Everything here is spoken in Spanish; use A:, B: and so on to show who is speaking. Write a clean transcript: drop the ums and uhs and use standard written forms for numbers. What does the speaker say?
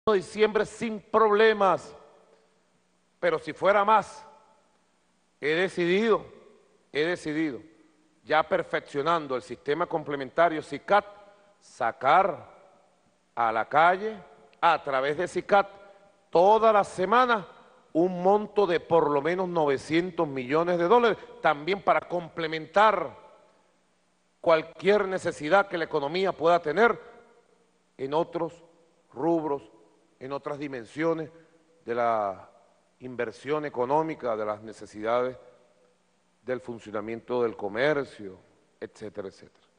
A: de diciembre sin problemas, pero si fuera más, he decidido, ya perfeccionando el sistema complementario SICAT, sacar a la calle, a través de SICAT, toda la semana, un monto de por lo menos 900 millones de dólares, también para complementar cualquier necesidad que la economía pueda tener en otros rubros, en otras dimensiones de la inversión económica, de las necesidades del funcionamiento del comercio, etcétera, etcétera.